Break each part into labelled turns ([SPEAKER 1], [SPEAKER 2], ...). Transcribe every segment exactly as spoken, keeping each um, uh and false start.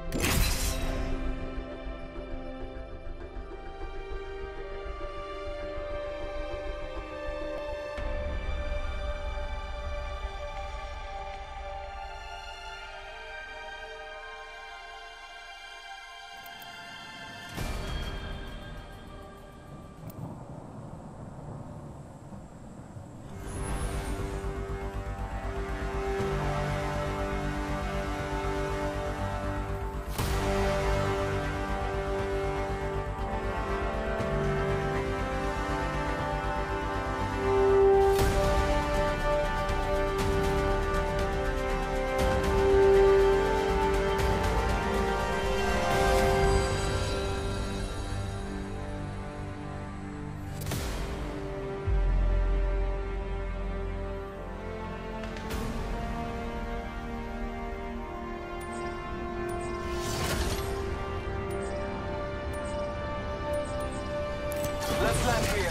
[SPEAKER 1] Let's land here.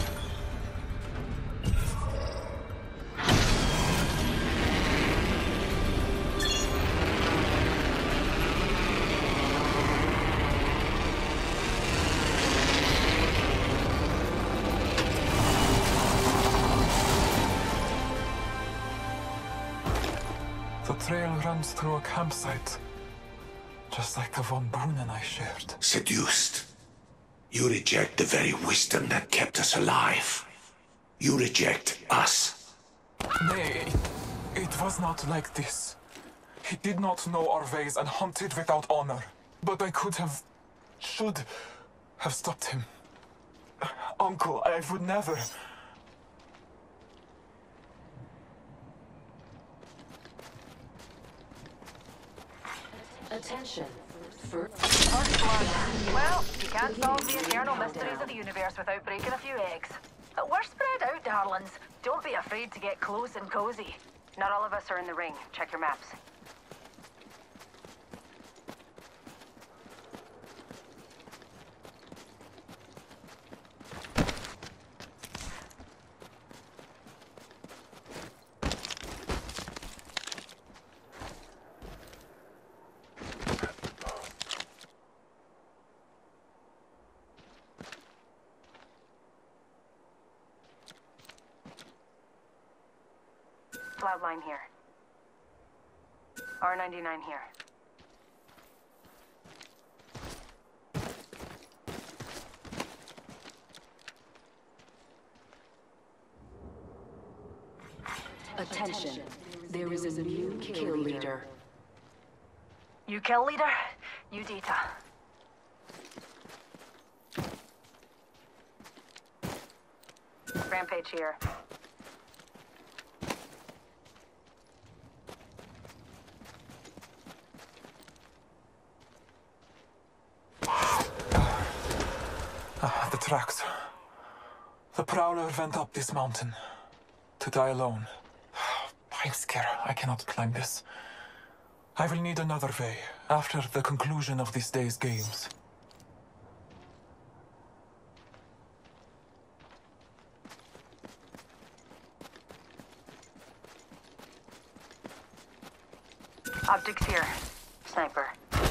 [SPEAKER 1] The trail runs through a campsite, just like the von Brunnen I shared.
[SPEAKER 2] Seduced. You reject the very wisdom that kept us alive. You reject us.
[SPEAKER 1] Nay, it was not like this. He did not know our ways and hunted without honor. But I could have, should have stopped him. Uncle, I would never.
[SPEAKER 3] Attention. For
[SPEAKER 4] First blood. Well, you can't solve the eternal mysteries of the universe without breaking a few eggs. But we're spread out, darlings. Don't be afraid to get close and cozy. Not all of us are in the ring. Check your maps. Cloud line here. R ninety-nine here.
[SPEAKER 3] attention. There is a new kill leader.
[SPEAKER 4] You kill leader, you data. Rampage here.
[SPEAKER 1] Ah, the tracks. The Prowler went up this mountain. To die alone. I'm scared. I cannot climb this. I will need another way, after the conclusion of this day's games.
[SPEAKER 4] Optics here. Sniper.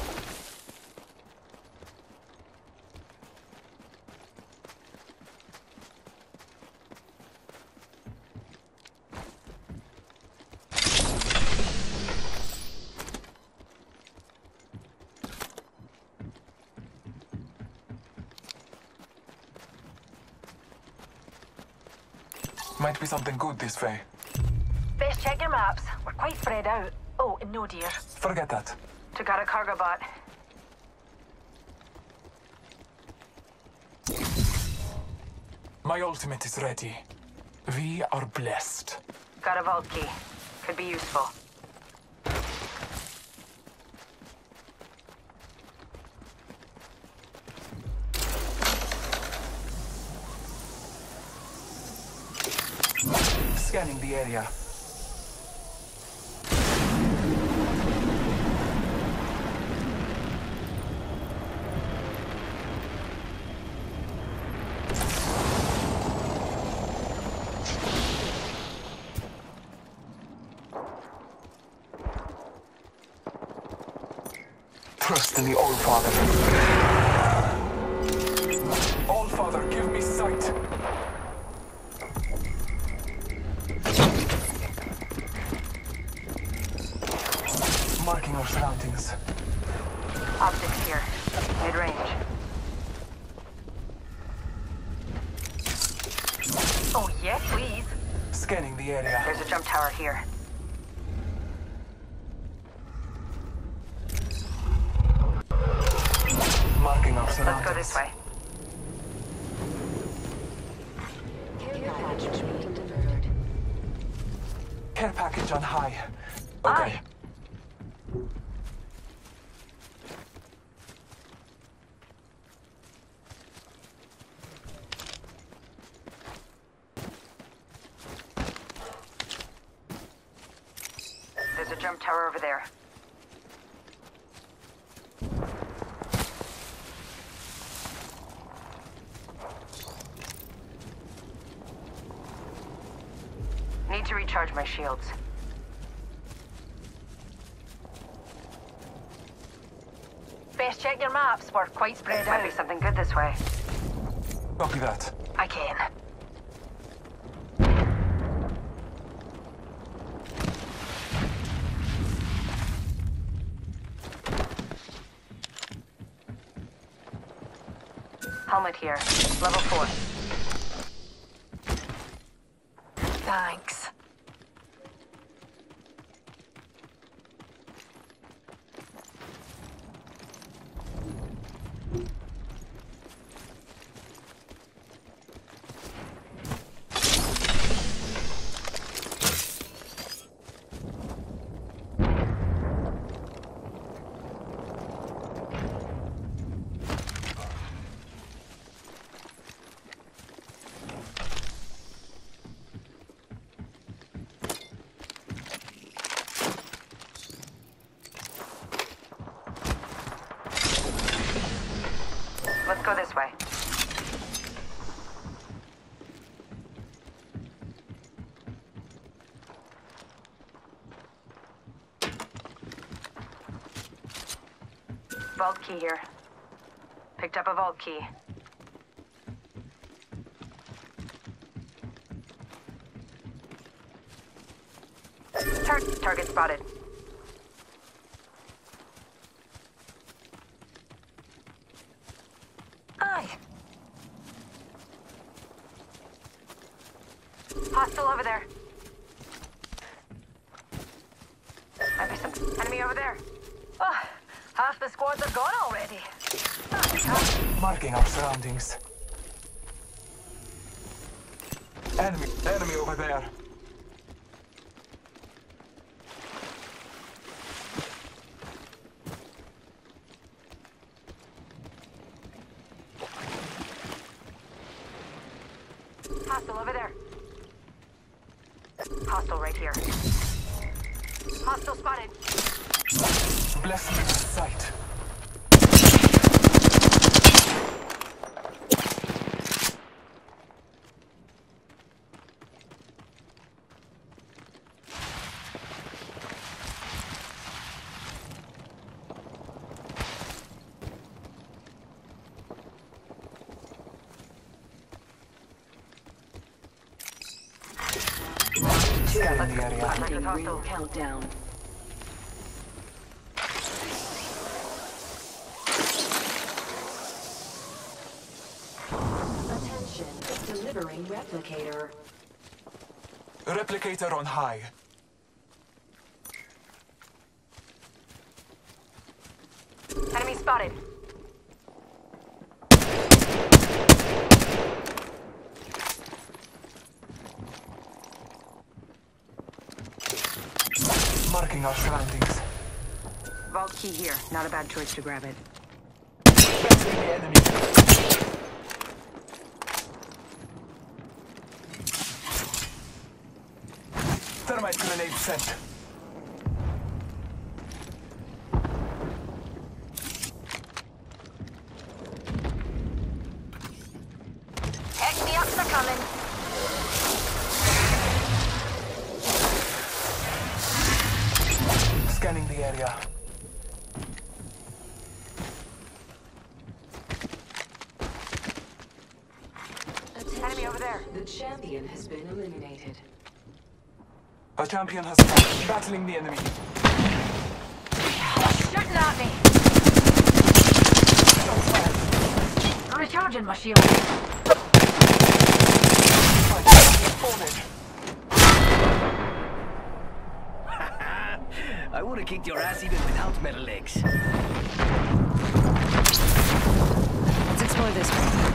[SPEAKER 1] Might be something good this way.
[SPEAKER 4] Best check your maps. We're quite spread out. Oh, and no deer.
[SPEAKER 1] Forget that.
[SPEAKER 4] Took out a cargo bot.
[SPEAKER 1] My ultimate is ready. We are blessed.
[SPEAKER 4] Got a vault key. Could be useful.
[SPEAKER 1] Scanning the area. trust in the Allfather. Allfather, give me sight. Marking our surroundings.
[SPEAKER 4] Optics here. Mid-range. Oh, yes, please.
[SPEAKER 1] Scanning the area.
[SPEAKER 4] There's a jump tower here.
[SPEAKER 1] Marking our
[SPEAKER 4] Let's
[SPEAKER 1] surroundings.
[SPEAKER 4] go this way.
[SPEAKER 3] Care package being delivered.
[SPEAKER 1] Care package on high. Okay.
[SPEAKER 4] Aye. There's a jump tower over there. Need to recharge my shields. Best check your maps. We're quite spread out. Might be something good this way.
[SPEAKER 1] Copy that.
[SPEAKER 4] I can. Helmet here. Level four. Thanks. Let's go this way. Vault key here. Picked up a vault key. Tar- target spotted. Aye. Hostile over there. Might be some enemy over there. Oh, half the squads are gone already. Ah,
[SPEAKER 1] Marking our surroundings. Enemy, enemy over there.
[SPEAKER 4] hostile over there. Hostile right here. Hostile spotted.
[SPEAKER 1] Bless me with sight. Scanning the area.
[SPEAKER 3] Beginning ring countdown. Attention, delivering replicator.
[SPEAKER 1] Replicator on high.
[SPEAKER 4] Enemy spotted.
[SPEAKER 1] Marking our surroundings.
[SPEAKER 4] Vault key here. Not a bad choice to grab it.
[SPEAKER 1] Battling the enemy. Thermite grenade sent.
[SPEAKER 4] Heck me up, they're coming.
[SPEAKER 1] Scanning the area.
[SPEAKER 3] champion has been eliminated.
[SPEAKER 1] A champion has come, battling the enemy.
[SPEAKER 4] Shooting at me! Recharging my shield.
[SPEAKER 5] I would have kicked your ass even without metal legs.
[SPEAKER 6] Let's explore this one.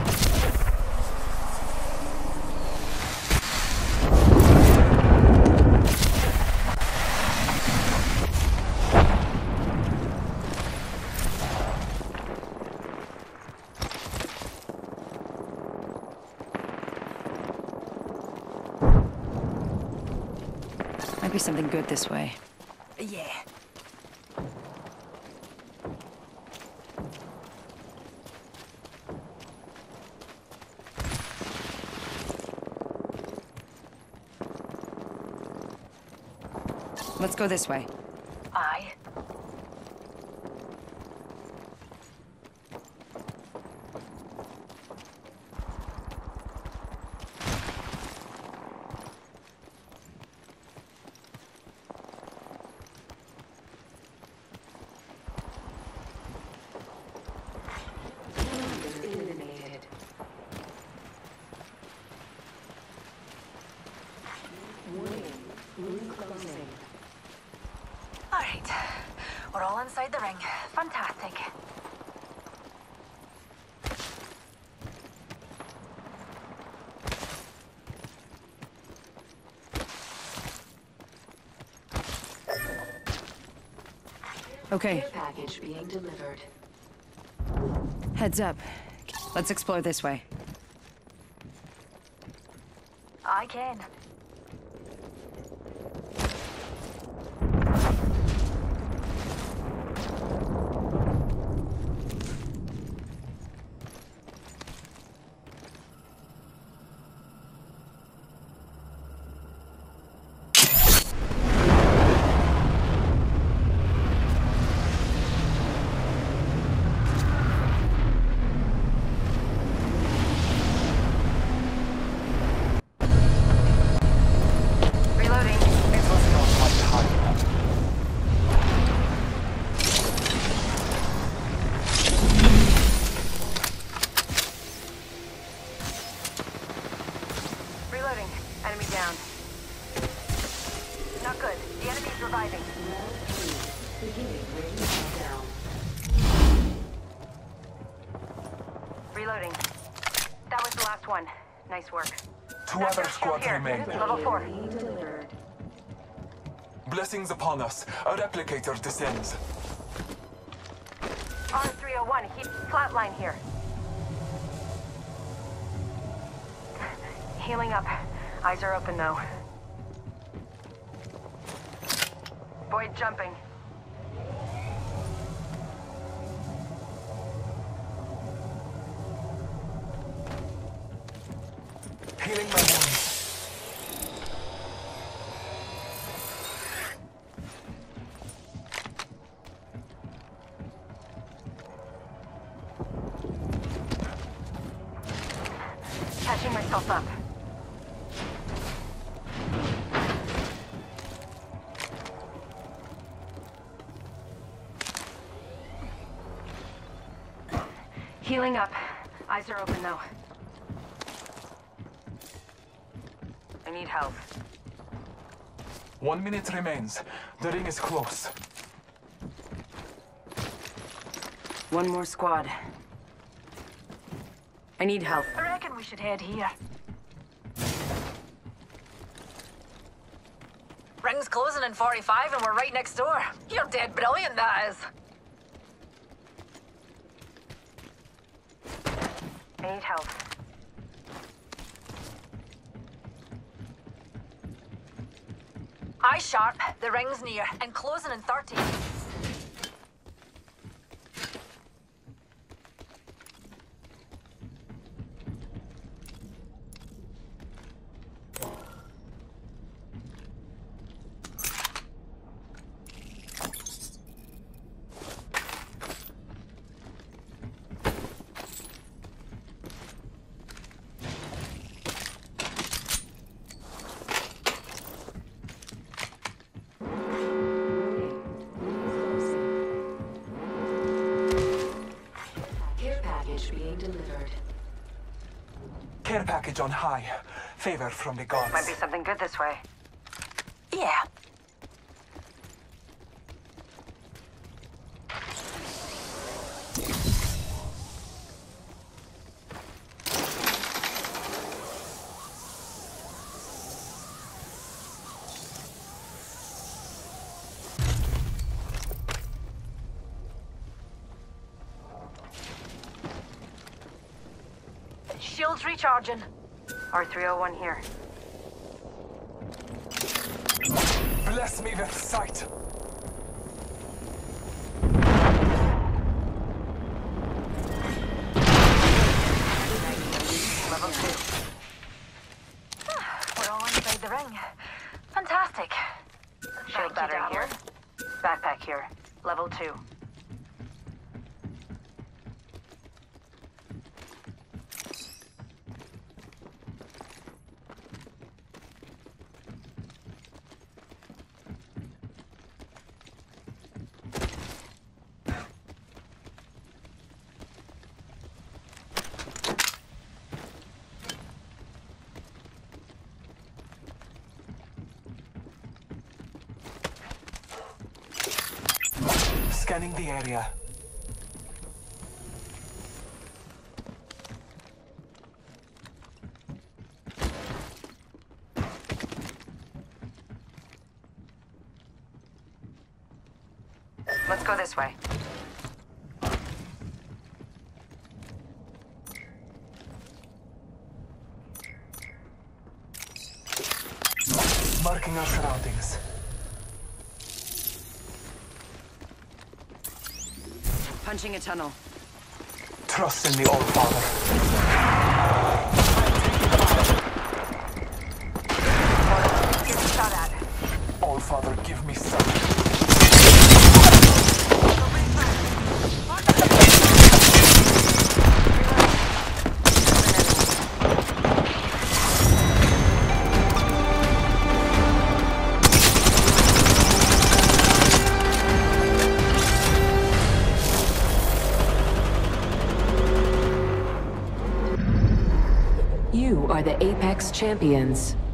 [SPEAKER 6] Might be something good this way.
[SPEAKER 5] Yeah.
[SPEAKER 6] Let's go this way.
[SPEAKER 4] Aye.
[SPEAKER 3] Eliminated. Warning. Room closing.
[SPEAKER 4] Alright. We're all inside the ring. Fantastic.
[SPEAKER 6] Okay,
[SPEAKER 3] Care package being delivered.
[SPEAKER 6] heads up. Let's explore this way.
[SPEAKER 4] I can. Reloading. Enemy down. Not good. The enemy's reviving.
[SPEAKER 3] Beginning ring countdown.
[SPEAKER 4] Reloading. That was the last one. Nice work.
[SPEAKER 1] Two
[SPEAKER 4] That's
[SPEAKER 1] other
[SPEAKER 4] our shield
[SPEAKER 1] squads
[SPEAKER 4] here.
[SPEAKER 1] remain.
[SPEAKER 4] Level four.
[SPEAKER 3] Being delivered.
[SPEAKER 1] Blessings upon us. A replicator descends.
[SPEAKER 4] R three oh one. He flatline here. Healing up. Eyes are open though. Void jumping.
[SPEAKER 1] Healing my wounds.
[SPEAKER 4] Catching myself up. Healing up. Eyes are open though. I need help.
[SPEAKER 1] One minute remains. The ring is close.
[SPEAKER 4] One more squad. I need help. I reckon we should head here. Ring's closing in forty-five and we're right next door. You're dead brilliant, that is. I need help. Eye sharp, the ring's near, and closing in thirty.
[SPEAKER 1] Care package on high. Favor from the gods.
[SPEAKER 4] Might be something good this way.
[SPEAKER 3] Yeah.
[SPEAKER 4] Shields recharging. R three oh one here.
[SPEAKER 1] Bless me with sight.
[SPEAKER 4] Level two. We're all inside the ring. Fantastic. Shield battery here. Backpack here. Level two.
[SPEAKER 1] Scanning the area.
[SPEAKER 4] Let's go this way.
[SPEAKER 1] Marking our surroundings.
[SPEAKER 6] Punching a tunnel.
[SPEAKER 1] Trust in the All-Father.
[SPEAKER 4] Get shot at.
[SPEAKER 1] All-Father, give me sight.
[SPEAKER 3] You are the Apex Champions.